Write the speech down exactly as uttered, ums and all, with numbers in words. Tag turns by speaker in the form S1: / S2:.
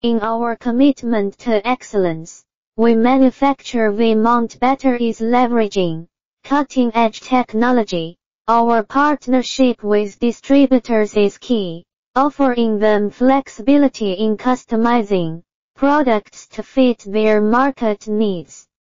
S1: In our commitment to excellence, we manufacture Vmont Better is leveraging cutting-edge technology. Our partnership with distributors is key, offering them flexibility in customizing products to fit their market needs.